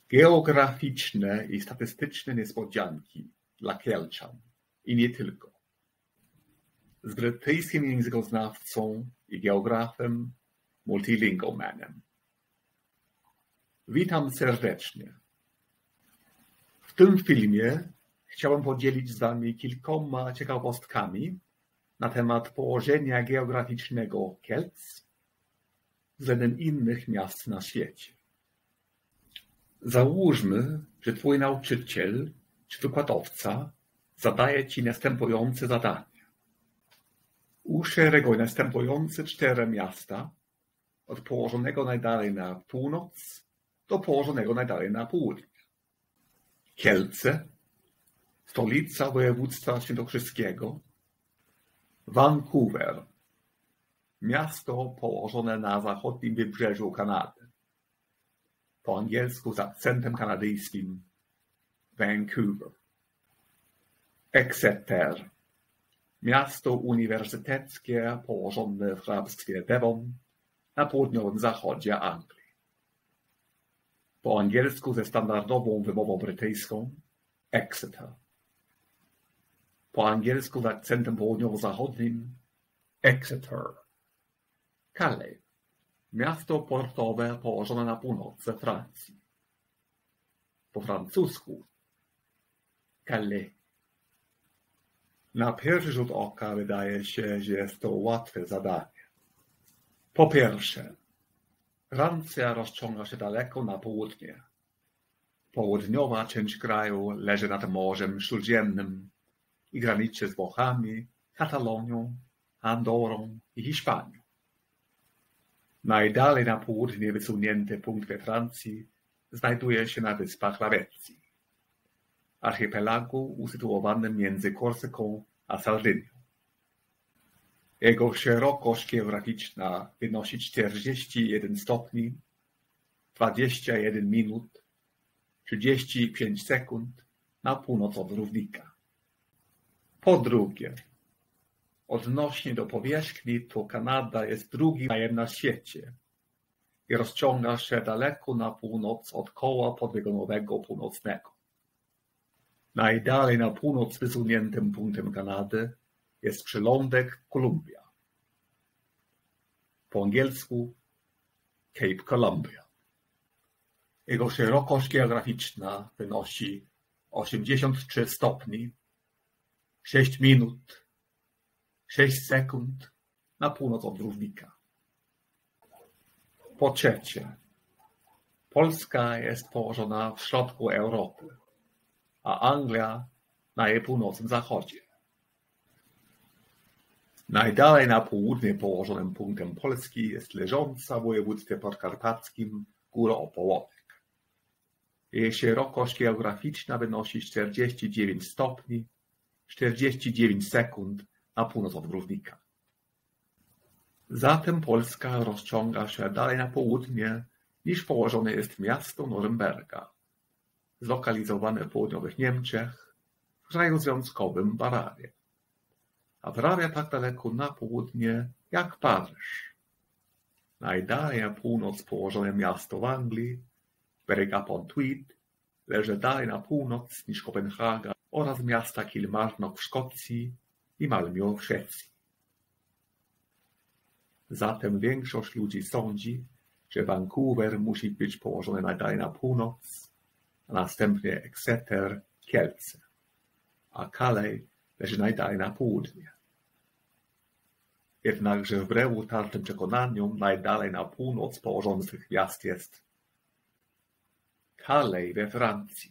geograficzne i statystyczne niespodzianki dla Kielczan i nie tylko. Z brytyjskim językoznawcą i geografem, multilingualmanem. Witam serdecznie. W tym filmie chciałem podzielić z Wami kilkoma ciekawostkami na temat położenia geograficznego Kielc względem innych miast na świecie. Załóżmy, że Twój nauczyciel czy wykładowca zadaje Ci następujące zadanie. Uszereguj następujące 4 miasta od położonego najdalej na północ do położonego najdalej na południe. Kielce, stolica województwa świętokrzyskiego. Vancouver, miasto położone na zachodnim wybrzeżu Kanady. Po angielsku z akcentem kanadyjskim Vancouver. Exeter, miasto uniwersyteckie położone w hrabstwie Devon na południowym zachodzie Anglii. Po angielsku ze standardową wymową brytyjską Exeter. Po angielsku z akcentem południowo-zachodnim Exeter. Calais, miasto portowe położone na północy Francji. Po francusku Calais. Na pierwszy rzut oka wydaje się, że jest to łatwe zadanie. Po pierwsze, Francja rozciąga się daleko na południe. Południowa część kraju leży nad Morzem Śródziemnym i graniczy z Włochami, Katalonią, Andorą i Hiszpanią. Najdalej na południe wysunięty punkt we Francji znajduje się na wyspach Lawecji, archipelagu usytuowanym między Korsyką a Sardynią. Jego szerokość geograficzna wynosi 41 stopni, 21 minut, 35 sekund na północ od równika. Po drugie, odnośnie do powierzchni, to Kanada jest drugim krajem na świecie i rozciąga się daleko na północ od koła podbiegunowego północnego. Najdalej na północ wysuniętym punktem Kanady jest przylądek Columbia. Po angielsku Cape Columbia. Jego szerokość geograficzna wynosi 83 stopni, 6 minut, 6 sekund na północ od równika. Po trzecie, Polska jest położona w środku Europy, a Anglia na jej północnym zachodzie. Najdalej na południe położonym punktem Polski jest leżąca w województwie podkarpackim Góra Opołonek. Jej szerokość geograficzna wynosi 49 stopni, 49 sekund na północ od równika. Zatem Polska rozciąga się dalej na południe niż położone jest miasto Norymberga, zlokalizowane w południowych Niemczech, w kraju związkowym Bavaria, a prawie tak daleko na południe jak Paryż. Najdalej na północ położone miasto w Anglii, Berwick-upon-Tweed, leży dalej na północ niż Kopenhaga oraz miasta Kilmarnock w Szkocji i Malmö w Szwecji. Zatem większość ludzi sądzi, że Vancouver musi być położony najdalej na północ, a następnie Exeter, Kielce, a Calais leży najdalej na południe. Jednakże wbrew utartym przekonaniom najdalej na północ położony z tych miast jest Calais we Francji.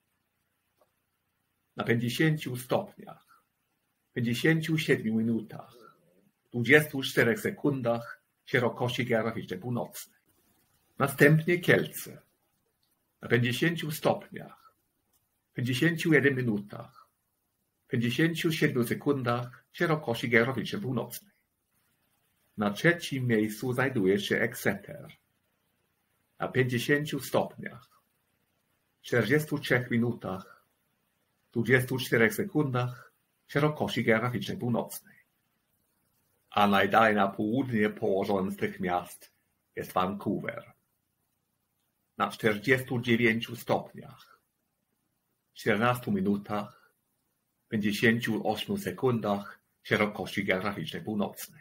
Na 50 stopniach, 57 minutach, 24 sekundach szerokości geograficznej północnej. Następnie Kielce. Na 50 stopniach, 51 minutach, 57 sekundach szerokości geograficznej północnej. Na trzecim miejscu znajduje się Exeter. Na 50 stopniach, 43 minutach, 24 sekundach szerokości geograficznej północnej. A najdalej na południe położonym z tych miast jest Vancouver. na 49 stopniach, 14 minutach, 58 sekundach szerokości geograficznej północnej.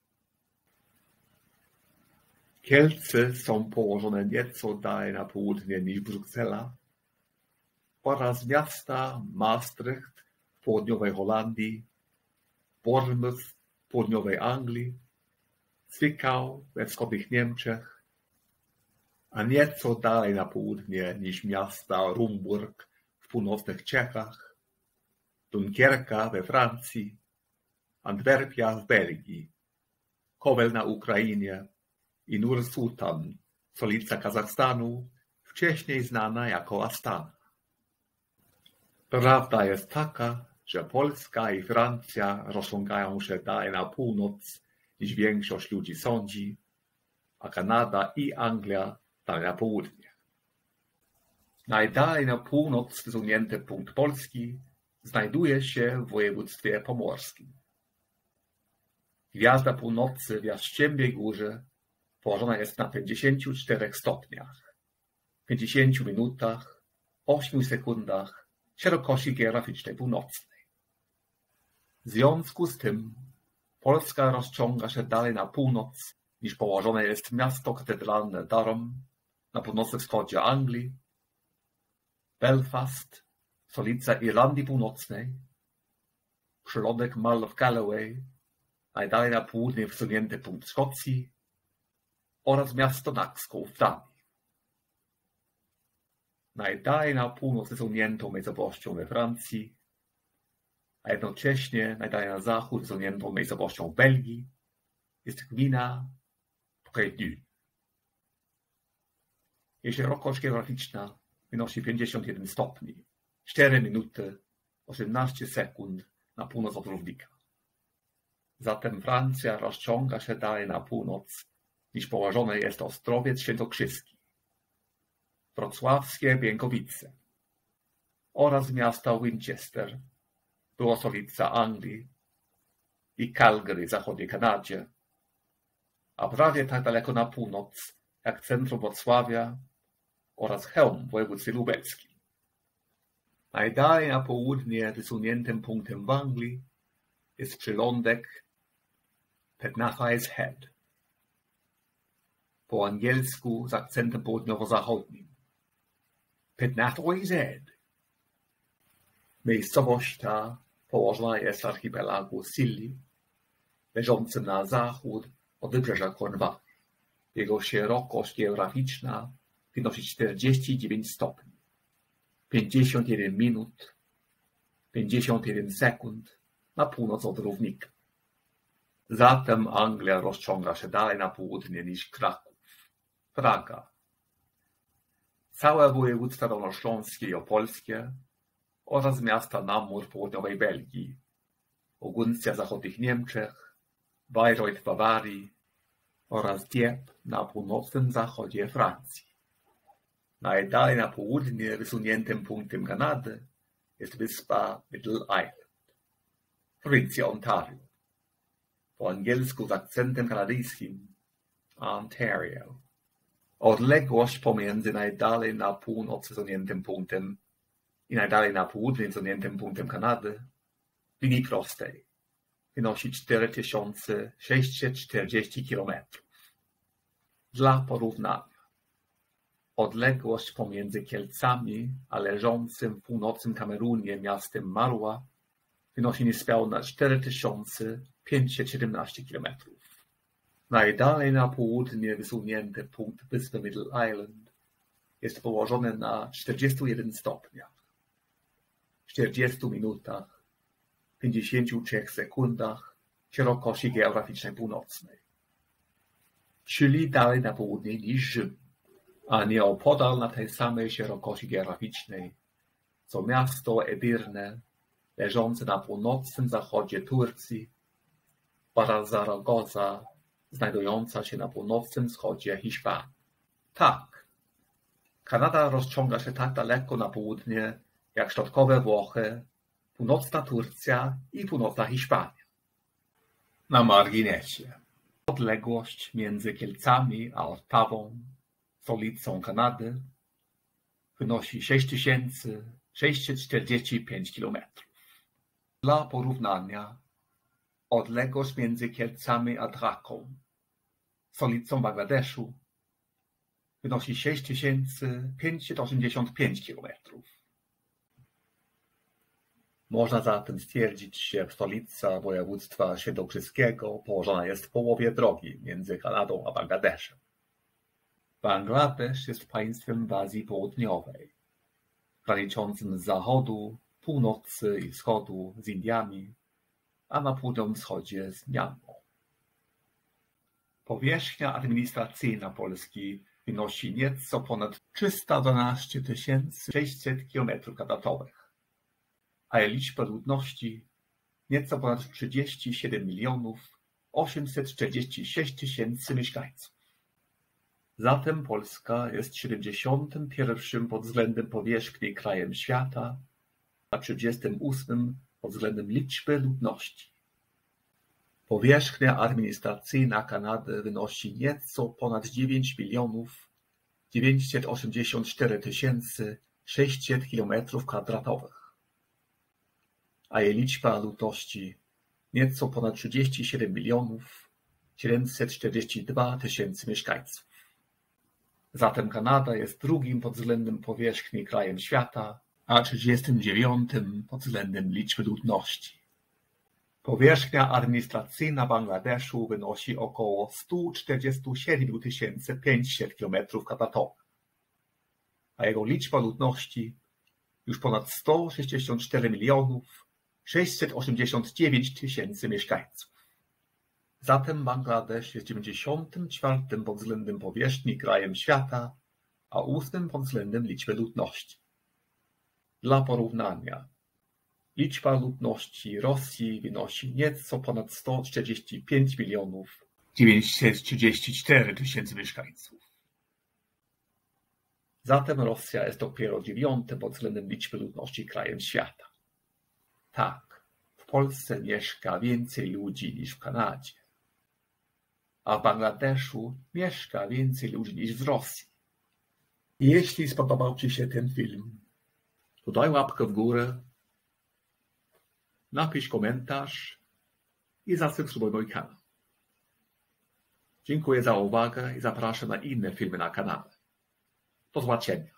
Kielce są położone nieco dalej na południe niż Bruksela oraz miasta Maastricht w południowej Holandii, Bournemouth w południowej Anglii, Zwickau we wschodnich Niemczech, a nieco dalej na południe niż miasta Rumburg w północnych Czechach, Dunkierka we Francji, Antwerpia w Belgii, Kowel na Ukrainie i Nur-Sultan, stolica Kazachstanu, wcześniej znana jako Astana. Prawda jest taka, że Polska i Francja rozciągają się dalej na północ niż większość ludzi sądzi, a Kanada i Anglia dalej na południe. Najdalej na północ wysunięty punkt Polski znajduje się w województwie pomorskim. Gwiazda północy w Jastrzębiej Górze położona jest na 54 stopniach, 50 minutach, 8 sekundach szerokości geograficznej północnej. W związku z tym Polska rozciąga się dalej na północ niż położone jest miasto katedralne Durham na północnym wschodzie Anglii, Belfast, stolica Irlandii Północnej, przylądek Mull of Galloway, najdalej na południe wysunięty punkt Szkocji oraz miasto Knoxville w Danii. Najdalej na północ wysuniętą miejscowością we Francji, a jednocześnie najdalej na zachód wysuniętą miejscowością w Belgii jest gmina Prédu. Jej szerokość geograficzna wynosi 51 stopni, 4 minuty, 18 sekund na północ od równika. Zatem Francja rozciąga się dalej na północ niż położony jest Ostrowiec Świętokrzyski, wrocławskie Bieńkowice oraz miasta Winchester, była stolica Anglii, i Calgary w zachodniej Kanadzie, a prawie tak daleko na północ jak centrum Wrocławia oraz Chełm w województwie lubelskim. Najdalej na południe wysuniętym punktem w Anglii jest przylądek Pennathais Head, po angielsku z akcentem południowo-zachodnim. Pennathais Head. Miejscowość ta położona jest w archipelagu Scilly, leżącym na zachód od wybrzeża Cornwalli. Jego szerokość geograficzna wynosi 49 stopni, 51 minut, 51 sekund na północ od równika. Zatem Anglia rozciąga się dalej na południe niż Kraków, Praga, całe województwa dolnośląskie i opolskie oraz miasta Namur w południowej Belgii, Oguncja w zachodnich Niemczech, Bayreuth w Bawarii oraz Dieppe na północnym zachodzie Francji. Najdalej na południe wysuniętym punktem Kanady jest wyspa Middle Island, prowincja Ontario, po angielsku z akcentem kanadyjskim Ontario. Odległość pomiędzy najdalej na północ wysuniętym punktem i najdalej na południe wysuniętym punktem Kanady w linii prostej wynosi 4640 km. Dla porównania, odległość pomiędzy Kielcami a leżącym w północnym Kamerunie miastem Marua wynosi niespełna 4517 km. Najdalej na południe wysunięty punkt wyspy Middle Island jest położony na 41 stopniach, 40 minutach, 53 sekundach szerokości geograficznej północnej, czyli dalej na południe niż Rzym, a nieopodal na tej samej szerokości geograficznej co miasto Edirne, leżące na północnym zachodzie Turcji, oraz Zaragoza, znajdująca się na północnym wschodzie Hiszpanii. Tak, Kanada rozciąga się tak daleko na południe jak środkowe Włochy, północna Turcja i północna Hiszpania. Na marginesie. Odległość między Kielcami a Ottawą, stolicą Kanady, wynosi 6645 km. Dla porównania, odległość między Kielcami a Dhraką, stolicą Bangladeszu, wynosi 6585 km. Można zatem stwierdzić, że stolica województwa świętokrzyskiego położona jest w połowie drogi między Kanadą a Bangladeszem. Bangladesz jest państwem w Azji Południowej, graniczącym z zachodu, północy i wschodu z Indiami, a na południowym wschodzie z Mjanmą. Powierzchnia administracyjna Polski wynosi nieco ponad 312 600 km², a jej liczba ludności nieco ponad 37 846 000 mieszkańców. Zatem Polska jest 71. pod względem powierzchni krajem świata, a 38. pod względem liczby ludności. Powierzchnia administracyjna Kanady wynosi nieco ponad 9 984 600 km², a jej liczba ludności nieco ponad 37 742 000 mieszkańców. Zatem Kanada jest drugim pod względem powierzchni krajem świata, a 39. pod względem liczby ludności. Powierzchnia administracyjna Bangladeszu wynosi około 147 500 km², a jego liczba ludności już ponad 164 689 000 mieszkańców. Zatem Bangladesz jest 94. pod względem powierzchni krajem świata, a 8. pod względem liczby ludności. Dla porównania, liczba ludności Rosji wynosi nieco ponad 145 934 000 mieszkańców. Zatem Rosja jest dopiero 9. pod względem liczby ludności krajem świata. Tak, w Polsce mieszka więcej ludzi niż w Kanadzie, a w Bangladeszu mieszka więcej ludzi niż w Rosji. Jeśli spodobał Ci się ten film, to daj łapkę w górę, napisz komentarz i zasubskrybuj mój kanał. Dziękuję za uwagę i zapraszam na inne filmy na kanale. Do zobaczenia.